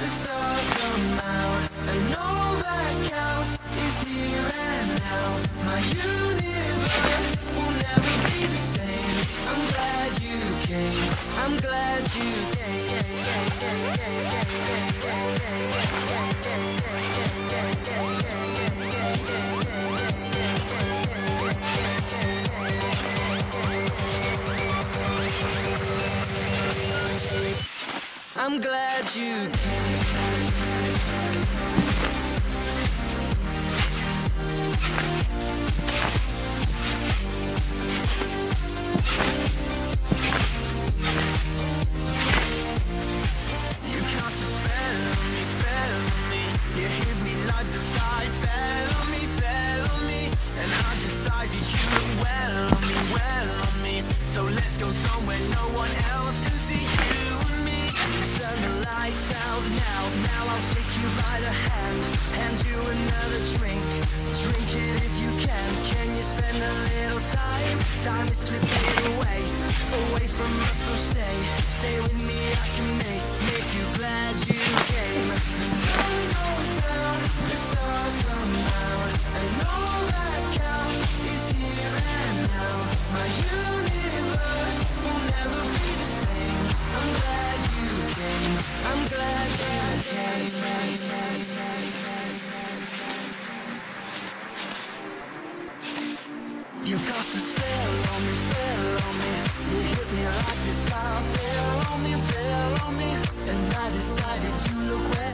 the stars come out, and all that counts is here and now. My universe will never be the same. I'm glad you came. I'm glad you came. I'm glad you came. You cast a spell on me. You hit me like the sky fell on me, and I decided you look well on me. So let's go somewhere no one else can see you and me. Turn the lights out now I'll take you by the hand you another drink. Drink it if you can you spend a little time? Time is slipping away from us, so stay with me. I can make you glad you came. The sun goes down, the stars come out, and all that counts is here and now. My universe will never be the same. I'm glad you came. I'm glad you came. You cast a spell on me. You hit me like the sky fell on me, and I decided you look well.